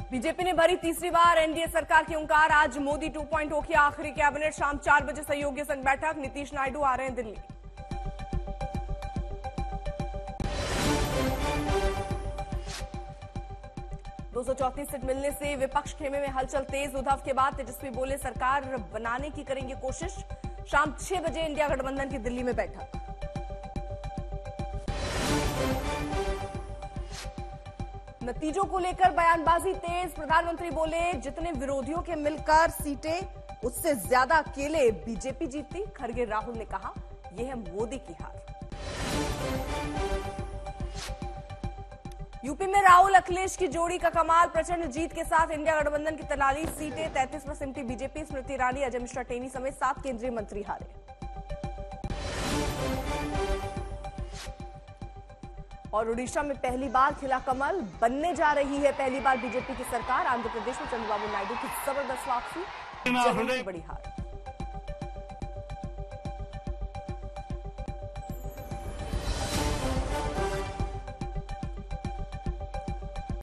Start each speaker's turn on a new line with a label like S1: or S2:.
S1: BJP ने भरी तीसरी बार एनडीए सरकार की हुंकार। आज मोदी 2.0 की आखिरी कैबिनेट। शाम 4 बजे सहयोगी संघ बैठक। नीतीश नायडू आ रहे हैं दिल्ली। दो 234 सीट मिलने से विपक्ष खेमे में हलचल तेज। उद्धव के बाद तेजस्वी बोले सरकार बनाने की करेंगे कोशिश। शाम 6 बजे इंडिया गठबंधन की दिल्ली में बैठक। नतीजों को लेकर बयानबाजी तेज। प्रधानमंत्री बोले जितने विरोधियों के मिलकर सीटें उससे ज्यादा अकेले बीजेपी जीतती। खड़गे राहुल ने कहा यह है मोदी की हार। यूपी में राहुल अखिलेश की जोड़ी का कमाल। प्रचंड जीत के साथ इंडिया गठबंधन की 43 सीटें 33 पर सिमटी बीजेपी। स्मृति ईरानी, अजय मिश्रा टेनी समेत 7 केंद्रीय मंत्री हारे। और उड़ीसा में पहली बार खिला कमल। बनने जा रही है पहली बार बीजेपी की सरकार। आंध्र प्रदेश में चंद्रबाबू नायडू की जबरदस्त वापसी। बड़ी हार।